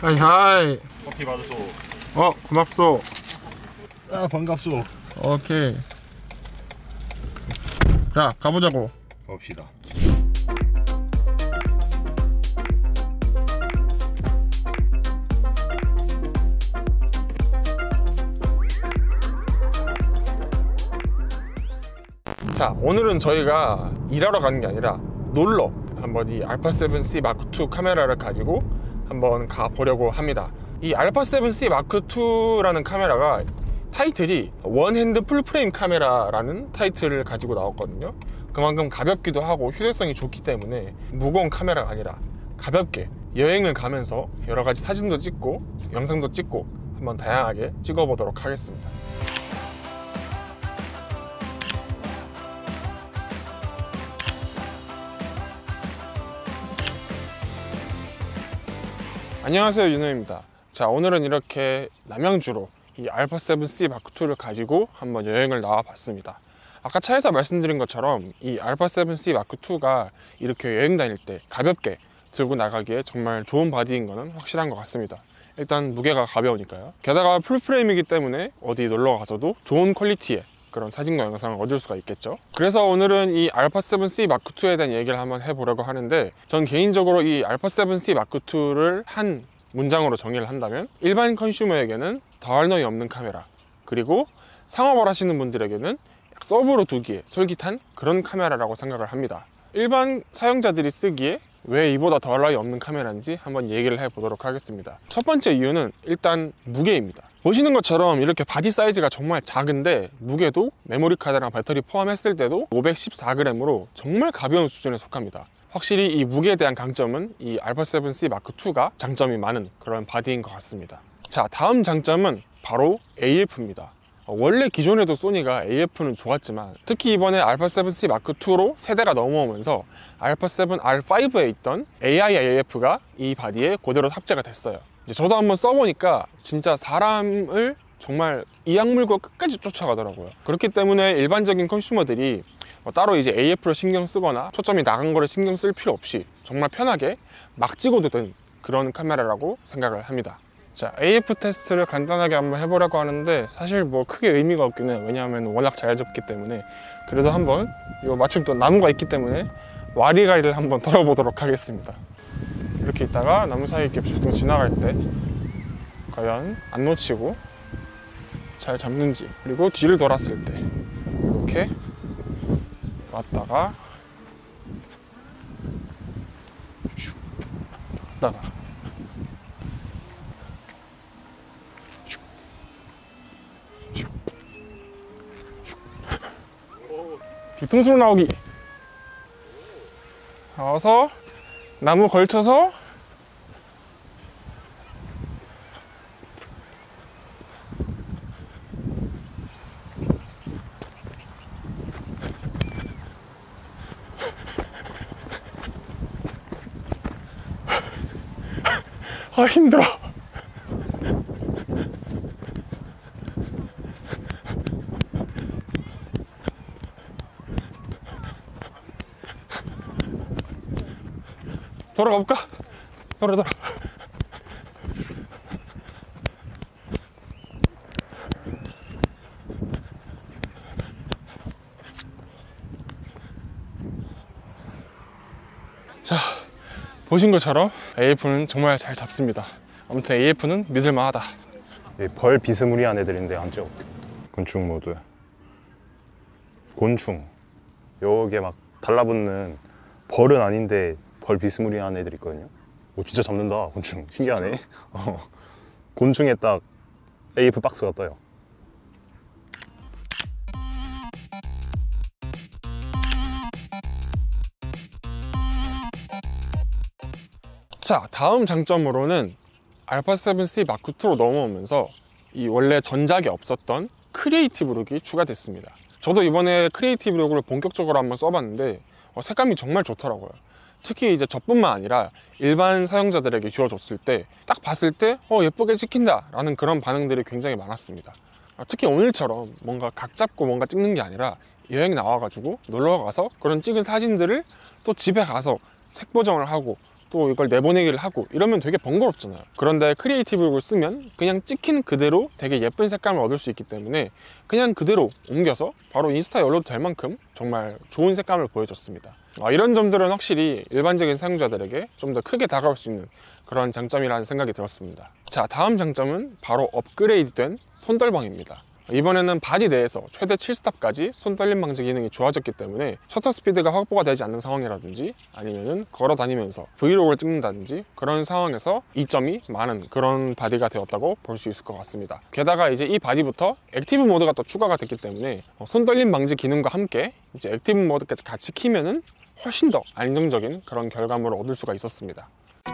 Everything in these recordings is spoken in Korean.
하이 하이. 커피 받으소. 고맙소. 아 반갑소. 오케이. 자 가보자고. 갑시다. 자 오늘은 저희가 일하러 가는 게 아니라 놀러 한번 이 α7C 마크2 카메라를 가지고 한번 가보려고 합니다. 이 α7C 마크2라는 카메라가 타이틀이 원핸드 풀프레임 카메라라는 타이틀을 가지고 나왔거든요. 그만큼 가볍기도 하고 휴대성이 좋기 때문에 무거운 카메라가 아니라 가볍게 여행을 가면서 여러가지 사진도 찍고 영상도 찍고 한번 다양하게 찍어보도록 하겠습니다. 안녕하세요, 윤호입니다. 자 오늘은 이렇게 남양주로 이 α7C 마크2를 가지고 한번 여행을 나와 봤습니다. 아까 차에서 말씀드린 것처럼 이 α7C 마크2가 이렇게 여행 다닐 때 가볍게 들고 나가기에 정말 좋은 바디인 거는 확실한 것 같습니다. 일단 무게가 가벼우니까요. 게다가 풀프레임이기 때문에 어디 놀러 가서도 좋은 퀄리티의 그런 사진과 영상을 얻을 수가 있겠죠. 그래서 오늘은 이 α7C 마크2에 대한 얘기를 한번 해보려고 하는데, 전 개인적으로 이 α7C 마크2를 한 문장으로 정의를 한다면 일반 컨슈머에게는 더할 나위 없는 카메라, 그리고 상업을 하시는 분들에게는 서브로 두기에 솔깃한 그런 카메라라고 생각을 합니다. 일반 사용자들이 쓰기에 왜 이보다 더할 나위 없는 카메라인지 한번 얘기를 해보도록 하겠습니다. 첫 번째 이유는 일단 무게입니다. 보시는 것처럼 이렇게 바디 사이즈가 정말 작은데 무게도 메모리 카드랑 배터리 포함했을 때도 514g으로 정말 가벼운 수준에 속합니다. 확실히 이 무게에 대한 강점은 이 α7C 마크2가 장점이 많은 그런 바디인 것 같습니다. 자, 다음 장점은 바로 AF입니다. 원래 기존에도 소니가 AF는 좋았지만 특히 이번에 α7C 마크2로 세대가 넘어오면서 α7R5에 있던 AI AF가 이 바디에 그대로 탑재가 됐어요. 이제 저도 한번 써보니까 진짜 사람을 정말 이악 물고 끝까지 쫓아가더라고요. 그렇기 때문에 일반적인 컨슈머들이 따로 이제 AF를 신경 쓰거나 초점이 나간 거를 신경 쓸 필요 없이 정말 편하게 막 찍어도 되는 그런 카메라라고 생각을 합니다. 자, AF 테스트를 간단하게 한번 해보려고 하는데 사실 뭐 크게 의미가 없긴 해요. 왜냐하면 워낙 잘 잡기 때문에. 그래도 한번 이거 마침 또 나무가 있기 때문에 와리가리를 한번 덜어보도록 하겠습니다. 이렇게 있다가 나무 사이 이렇게 보통 지나갈 때 과연 안 놓치고 잘 잡는지, 그리고 뒤를 돌았을 때 이렇게 왔다가 슉 왔다가 슉 슉 뒤통수로 나오기. 나와서 나무 걸쳐서 아 힘들어. 돌아가 볼까? 돌아. 자, 보신 것처럼 AF는 정말 잘 잡습니다. 아무튼 AF는 믿을만하다. 벌 비스무리한 애들인데 안 찍어. 곤충 모드. 곤충. 여기에 막 달라붙는 벌은 아닌데 벌 비스무리한 애들 있거든요. 오 진짜 잡는다. 곤충 신기하네. 곤충에 딱 AF 박스가 떠요. 자, 다음 장점으로는 α7C 마크2로 넘어오면서 이 원래 전작에 없었던 크리에이티브 룩이 추가됐습니다. 저도 이번에 크리에이티브 룩을 본격적으로 한번 써봤는데 색감이 정말 좋더라고요. 특히 이제 저뿐만 아니라 일반 사용자들에게 주어졌을 때 딱 봤을 때 예쁘게 찍힌다 라는 그런 반응들이 굉장히 많았습니다. 특히 오늘처럼 뭔가 각 잡고 뭔가 찍는 게 아니라 여행 나와가지고 놀러 가서 그런 찍은 사진들을 또 집에 가서 색 보정을 하고 또 이걸 내보내기를 하고 이러면 되게 번거롭잖아요. 그런데 크리에이티브를 쓰면 그냥 찍힌 그대로 되게 예쁜 색감을 얻을 수 있기 때문에 그냥 그대로 옮겨서 바로 인스타에 올려도 될 만큼 정말 좋은 색감을 보여줬습니다. 이런 점들은 확실히 일반적인 사용자들에게 좀 더 크게 다가올 수 있는 그런 장점이라는 생각이 들었습니다. 자, 다음 장점은 바로 업그레이드된 손떨방입니다. 이번에는 바디 내에서 최대 7스탑까지 손 떨림 방지 기능이 좋아졌기 때문에 셔터 스피드가 확보가 되지 않는 상황이라든지 아니면은 걸어 다니면서 브이로그를 찍는다든지 그런 상황에서 이점이 많은 그런 바디가 되었다고 볼 수 있을 것 같습니다. 게다가 이제 이 바디부터 액티브 모드가 또 추가가 됐기 때문에 손 떨림 방지 기능과 함께 이제 액티브 모드까지 같이 키면은 훨씬 더 안정적인 그런 결과물을 얻을 수가 있었습니다.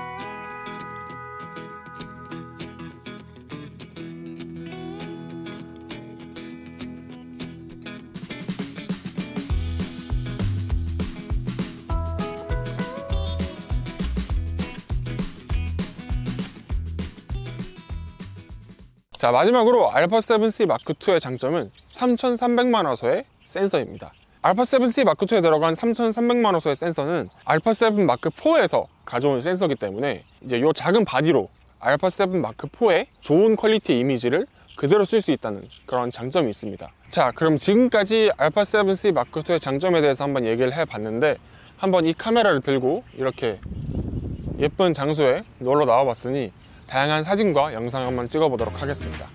자, 마지막으로 알파7C 마크2의 장점은 3300만 화소의 센서입니다. 알파7C 마크2에 들어간 3300만 화소의 센서는 알파7 마크4에서 가져온 센서이기 때문에 이제 이 작은 바디로 알파7 마크4의 좋은 퀄리티의 이미지를 그대로 쓸 수 있다는 그런 장점이 있습니다. 자, 그럼 지금까지 알파7C 마크2의 장점에 대해서 한번 얘기를 해봤는데 한번 이 카메라를 들고 이렇게 예쁜 장소에 놀러 나와봤으니 다양한 사진과 영상 한번 찍어보도록 하겠습니다.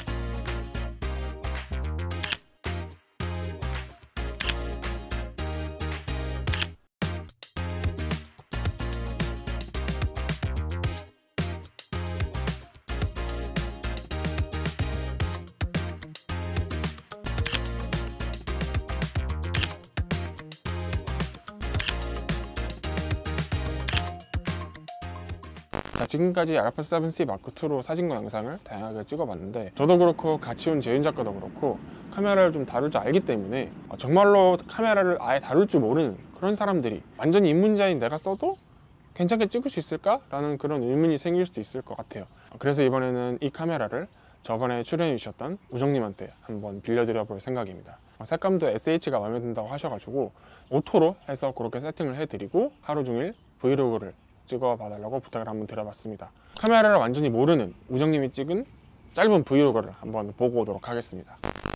자, 지금까지 알파7C 마크2로 사진과 영상을 다양하게 찍어봤는데 저도 그렇고 같이 온 재윤 작가도 그렇고 카메라를 좀 다룰 줄 알기 때문에 정말로 카메라를 아예 다룰 줄 모르는 그런 사람들이 완전히 입문자인 내가 써도 괜찮게 찍을 수 있을까? 라는 그런 의문이 생길 수도 있을 것 같아요. 그래서 이번에는 이 카메라를 저번에 출연해 주셨던 우정님한테 한번 빌려드려 볼 생각입니다. 색감도 SH가 마음에 든다고 하셔가지고 오토로 해서 그렇게 세팅을 해드리고 하루 종일 브이로그를 찍어봐달라고 부탁을 한번 드려봤습니다. 카메라를 완전히 모르는 우정님이 찍은 짧은 브이로그를 한번 보고 오도록 하겠습니다.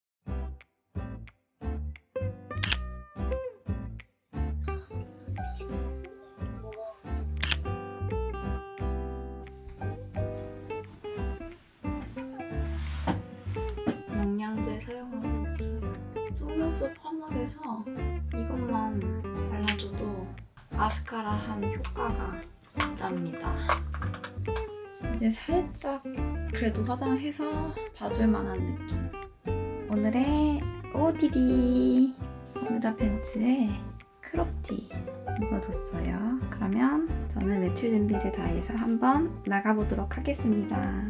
영양제 사용하고 있어요. 속눈썹 파마에서 이것만 발라줘도 마스카라한 효과가 있답니다. 이제 살짝 그래도 화장해서 봐줄 만한 느낌. 오늘의 OOTD 버뮤다 팬츠에 크롭티 입어줬어요. 그러면 저는 외출 준비를 다 해서 한번 나가보도록 하겠습니다.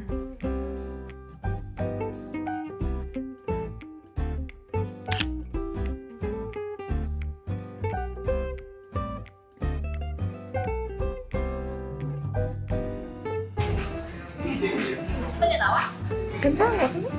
예쁘게 나와? 괜찮은 것 같은데?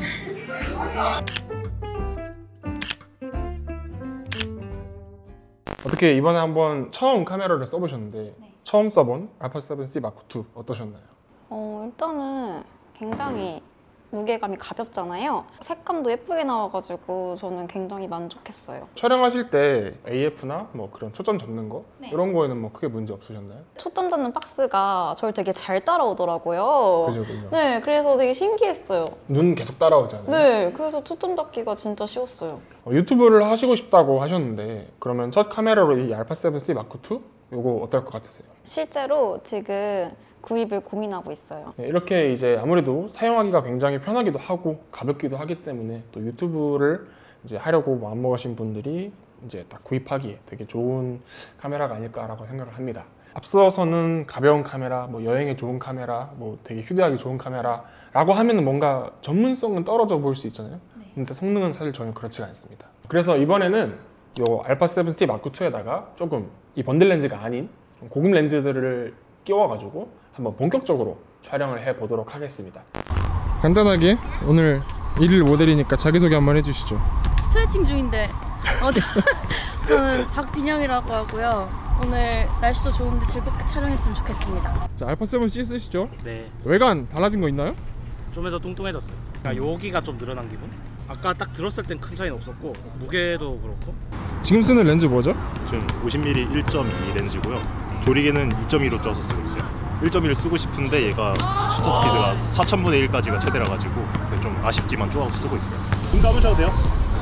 어떻게 이번에 한번 처음 카메라를 써보셨는데 처음 써본 알파7C 마크2 어떠셨나요? 일단은 굉장히 무게감이 가볍잖아요. 색감도 예쁘게 나와가지고 저는 굉장히 만족했어요. 촬영하실 때 AF나 뭐 그런 초점 잡는 거 네. 이런 거에는 뭐 크게 문제 없으셨나요? 초점 잡는 박스가 저를 되게 잘 따라오더라고요. 그죠. 네, 그래서 되게 신기했어요. 눈 계속 따라오잖아요. 네, 그래서 초점 잡기가 진짜 쉬웠어요. 유튜브를 하시고 싶다고 하셨는데 그러면 첫 카메라로 이 알파7C 마크2 이거 어떨 것 같으세요? 실제로 지금 구입을 고민하고 있어요. 네, 이렇게 이제 아무래도 사용하기가 굉장히 편하기도 하고 가볍기도 하기 때문에 또 유튜브를 이제 하려고 마음먹으신 분들이 이제 딱 구입하기에 되게 좋은 카메라가 아닐까라고 생각을 합니다. 앞서서는 가벼운 카메라, 뭐 여행에 좋은 카메라, 뭐 되게 휴대하기 좋은 카메라라고 하면은 뭔가 전문성은 떨어져 보일 수 있잖아요. 근데 성능은 사실 전혀 그렇지가 않습니다. 그래서 이번에는 요 알파7C 마크2에다가 조금 이 번들 렌즈가 아닌 좀 고급 렌즈들을 끼워가지고 한번 본격적으로 촬영을 해보도록 하겠습니다. 간단하게 오늘 일일 모델이니까 자기소개 한번 해주시죠. 스트레칭 중인데 저는 박빈영이라고 하고요. 오늘 날씨도 좋은데 즐겁게 촬영했으면 좋겠습니다. 자, 알파 7C 쓰시죠? 네, 외관 달라진 거 있나요? 좀 더 뚱뚱해졌어요. 그러니까 여기가 좀 늘어난 기분? 아까 딱 들었을 땐 큰 차이는 없었고 무게도 그렇고. 지금 쓰는 렌즈 뭐죠? 지금 50mm 1.2 렌즈고요. 조리개는 2.2로 쪄서 쓰고 있어요. 1.1을 쓰고 싶은데 얘가 셔터 스피드가 4,000분의 1까지가 최대라 가지고 좀 아쉽지만 쪼아서 쓰고 있어요. 눈 감으셔도 돼요.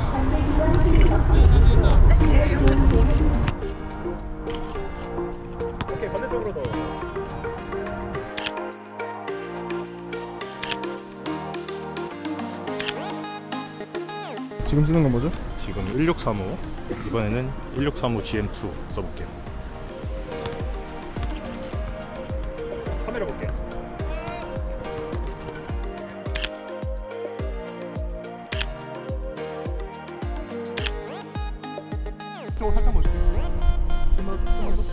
오케이, 반대쪽으로 더. 지금 쓰는 건 뭐죠? 지금 1635 이번에는 1635 GM2 써볼게요. 카메라 볼게요. 이쪽으로 살짝 보실게요. 좀만 더.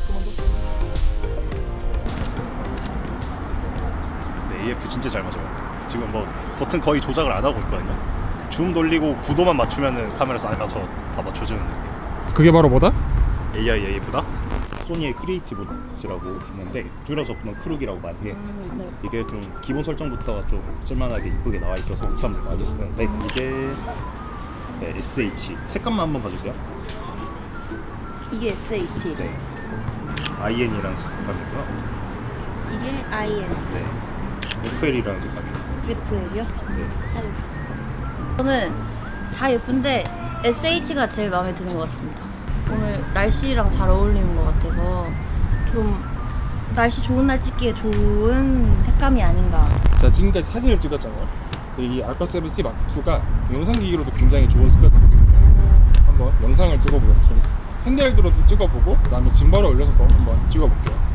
네, AF 진짜 잘 맞아요. 지금 뭐 버튼 거의 조작을 안 하고 있거든요. 줌 돌리고 구도만 맞추면은 카메라에서 알아서 다 맞춰주는 느낌. 그게 바로 뭐다? AIAF다? 소니의 크리에이티브라고 있는데 줄여서 그냥 크룩이라고 많이 해. 이게 좀 기본 설정부터가 좀 쓸만하게 이쁘게 나와 있어서 사람들 많이 쓰는데 이게 네, SH 색감만 한번 봐주세요. 이게 SH, 네, IN이라는 색감이고요. 이게 IN, 네, FL이라는 색감이에요. FL이요? 네. 저는 다 예쁜데 SH가 제일 마음에 드는 것 같습니다. 오늘 날씨랑 잘 어울리는 것 같아서 좀 날씨 좋은 날 찍기에 좋은 색감이 아닌가. 자, 지금까지 사진을 찍었잖아요. 근데 이 알파 7C 마크 2가 영상기기로도 굉장히 좋은 스펙이거든요. 한번 영상을 찍어보도록 하겠습니다. 핸드헬드로도 찍어보고 그다음에 짐바로 올려서도 한번 찍어볼게요.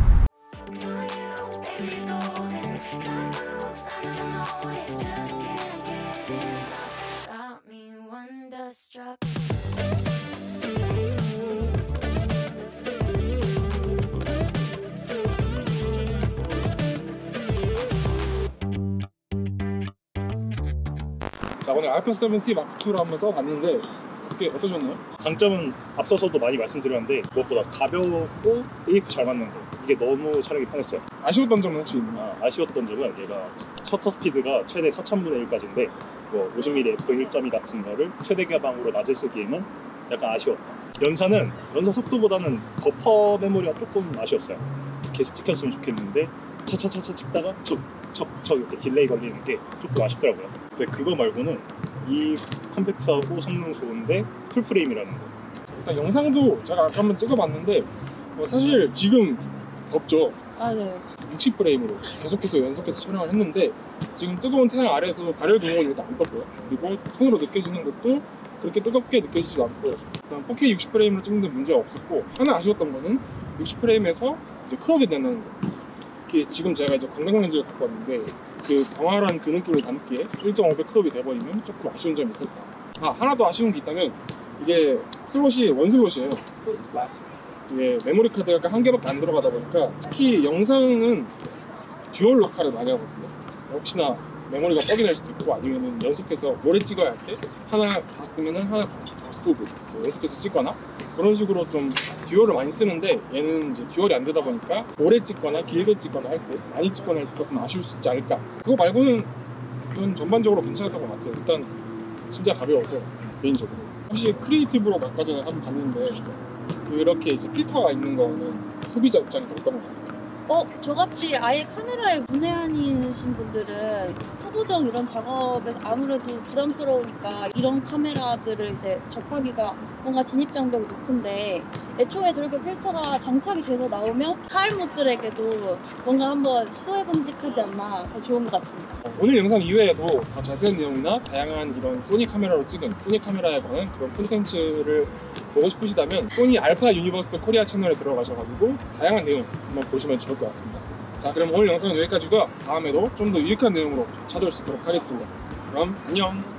자, 오늘 알파 7C 마크 2로 한번 써봤는데 어떻게 어떠셨나요? 장점은 앞서서도 많이 말씀드렸는데 무엇보다 가볍고 AF 잘 맞는 거, 이게 너무 촬영이 편했어요. 아쉬웠던 점은 혹시 있나요? 아쉬웠던 점은 얘가 셔터 스피드가 최대 4,000분의 1까지인데 뭐 50mm f1.2 같은 거를 최대 가방으로 낮에 쓰기에는 약간 아쉬웠다. 연사 속도보다는 버퍼 메모리가 조금 아쉬웠어요. 계속 찍혔으면 좋겠는데 차차차차 찍다가 척 이렇게 딜레이 걸리는 게 조금 아쉽더라고요. 근데 그거 말고는 이 컴팩트하고 성능 좋은데 풀프레임이라는 거. 일단 영상도 제가 아까 한번 찍어봤는데 사실 지금 덥죠. 아, 네. 60프레임으로 계속해서 연속해서 촬영을 했는데 지금 뜨거운 태양 아래에서 발열 동력이 일단 안 떴고요. 그리고 손으로 느껴지는 것도 그렇게 뜨겁게 느껴지지도 않고 일단 4K 60프레임으로 찍는데 문제가 없었고, 하나 아쉬웠던 거는 60프레임에서 이제 크롭이 되는 거. 이게 지금 제가 이제 광각 렌즈를 갖고 왔는데 그 광활한 그 느낌을 담기에 1.5배 크롭이 돼버리면 조금 아쉬운 점이 있었다. 하나 더 아쉬운 게 있다면 이게 슬롯이 원슬롯이에요. 이게 메모리 카드가 한 개밖에 안 들어가다 보니까 특히 영상은 듀얼 로카를 많이 하거든요. 혹시나 메모리가 뻑이 날 수도 있고 아니면은 연속해서 오래 찍어야 할 때 하나 다 쓰면은 하나 더 쓰고 연속해서 찍거나 그런 식으로 좀 듀얼을 많이 쓰는데 얘는 이제 듀얼이 안 되다 보니까 오래 찍거나 길게 찍거나 할 때 많이 찍거나 할 때 조금 아쉬울 수 있지 않을까. 그거 말고는 전 전반적으로 괜찮았던 것 같아요. 일단 진짜 가벼워서 개인적으로. 혹시 크리에이티브로 아까 전에 한번 봤는데 그렇게 이제 필터가 있는 거는 소비자 입장에서 어떤 거 같아요? 저같이 아예 카메라에 문외한이신 분들은 후보정 이런 작업에서 아무래도 부담스러우니까 이런 카메라들을 이제 접하기가 뭔가 진입장벽이 높은데 애초에 저렇게 필터가 장착이 돼서 나오면 카알못들에게도 뭔가 한번 시도해봄직하지 않나 좋은 것 같습니다. 오늘 영상 이외에도 더 자세한 내용이나 다양한 이런 소니 카메라로 찍은 소니 카메라에 관한 그런 콘텐츠를 보고 싶으시다면 소니 알파 유니버스 코리아 채널에 들어가셔가지고 다양한 내용 한번 보시면 좋을 것 같습니다. 자, 그럼 오늘 영상은 여기까지고요. 다음에도 좀 더 유익한 내용으로 찾아올 수 있도록 하겠습니다. 그럼 안녕!